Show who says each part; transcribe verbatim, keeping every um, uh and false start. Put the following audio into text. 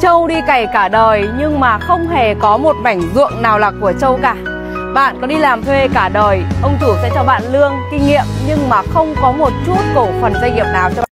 Speaker 1: Châu đi cày cả đời nhưng mà không hề có một mảnh ruộng nào là của Châu cả. Bạn có đi làm thuê cả đời, ông chủ sẽ cho bạn lương, kinh nghiệm nhưng mà không có một chút cổ phần doanh nghiệp nào cho bạn.